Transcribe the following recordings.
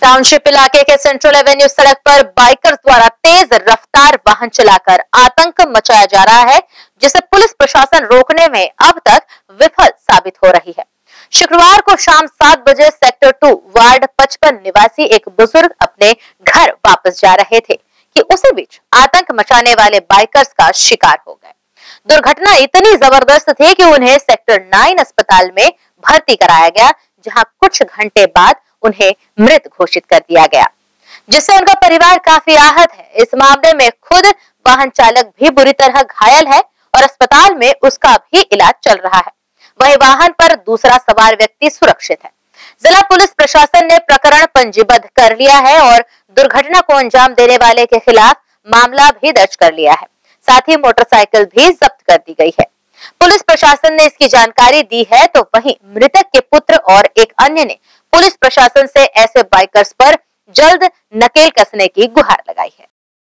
Township इलाके के central Avenue सड़क पर बाइकर्स द्वारा तेज रफ्तार वाहन चलाकर आतंक मचाया जा रहा है, जिसे पुलिस प्रशासन रोकने में अब तक विफल साबित हो रही है। शुक्रवार को शाम 7 बजे सेक्टर 2 वार्ड 55 निवासी एक बुजुर्ग अपने घर वापस जा रहे थे कि उसी बीच आतंक मचाने वाले बाइकर्स का शिकार हो गए। दुर्घटना इतनी जबरदस्त थी कि उन्हें सेक्टर 9 अस्पताल में भर्ती कराया गया, जहां कुछ घंटे बाद उन्हें मृत घोषित कर दिया गया, जिससे उनका परिवार काफी आहत है। इस मामले में खुद वाहन चालक भी बुरी तरह घायल है और अस्पताल में उसका भी इलाज चल रहा है। वहीं वाहन पर दूसरा सवार व्यक्ति सुरक्षित है। जिला पुलिस प्रशासन ने प्रकरण पंजीबद्ध कर लिया है और दुर्घटना को अंजाम देने वाले के खिलाफ मामला भी दर्ज कर लिया है। साथ ही मोटरसाइकिल भी जब्त कर दी गई है। पुलिस प्रशासन ने इसकी जानकारी दी है, तो वहीं मृतक के पुत्र और एक अन्य ने पुलिस प्रशासन से ऐसे बाइकर्स पर जल्द नकेल कसने की गुहार लगाई है।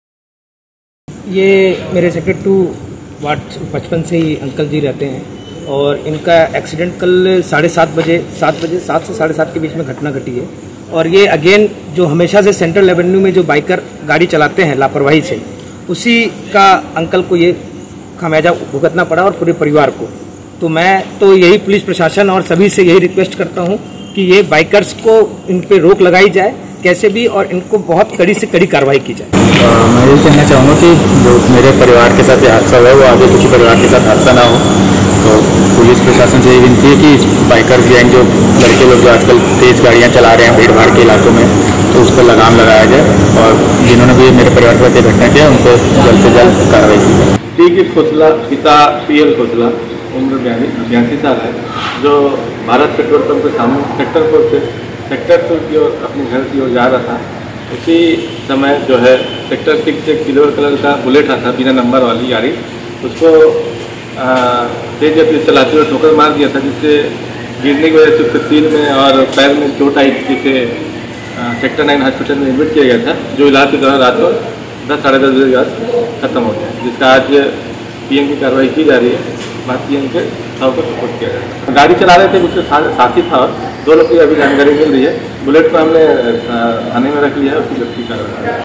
ये मेरे सेक्टर 2 वार्ड 55 से ही अंकल जी रहते हैं और इनका एक्सीडेंट कल 7:30 बजे 7 से 7:30 के बीच में घटना घटी है। और ये अगेन जो हमेशा से सेंट्रल एवेन्यू में जो बाइकर गाड़ी चलाते हैं लापरवाही से, उसी का अंकल को ये खामियाजा भुगतना पड़ा और पूरे परिवार को। तो मैं तो यही पुलिस प्रशासन और सभी से यही रिक्वेस्ट करता हूँ कि ये बाइकर्स को इन पे रोक लगाई जाए कैसे भी, और इनको बहुत कड़ी से कड़ी कार्रवाई की जाए। मैं ये कहना चाहूँगा कि जो मेरे परिवार के साथ ये हादसा हुआ है वो आगे किसी परिवार के साथ हादसा ना हो। तो पुलिस प्रशासन से ये विनती है कि बाइकर्स गैंग जो लड़के लोग जो आजकल तेज़ गाड़ियाँ चला रहे हैं भीड़ भाड़ के इलाकों में, तो उस पर लगाम लगाया जाए और जिन्होंने भी मेरे परिवार के साथ ये घटना किया उन पर जल्द से जल्द कार्रवाई की जाए। डी खोसला पिता PL खोसला उम्र 82 साल है, जो भारत पेट्रोल पंप के सामने सेक्टर 4 से सेक्टर 2 की ओर अपने घर की ओर जा रहा था। उसी समय जो है सेक्टर 6 से सिल्वर कलर का बुलेट आता बिना नंबर वाली गाड़ी, उसको तेज गति चलाते हुए ठोकर मार दिया था, जिससे गिरने की वजह से उसके सिर में और पैर में चोट आई, जिसे सेक्टर 9 हॉस्पिटल में एडमिट किया गया था, जो इलाज के दौरान रात को 10 साढ़े 10 बजे बाद खत्म हो गया, जिसका आज PM की कार्रवाई की जा रही है। बात PM के साथ को सपोर्ट किया जाए। गाड़ी चला रहे थे, उसके साथी था और 2 लोग की अभी जानकारी मिल रही है। बुलेट को हमने थाने में रख लिया है, उसकी गिरफ्तारी कर रहा है।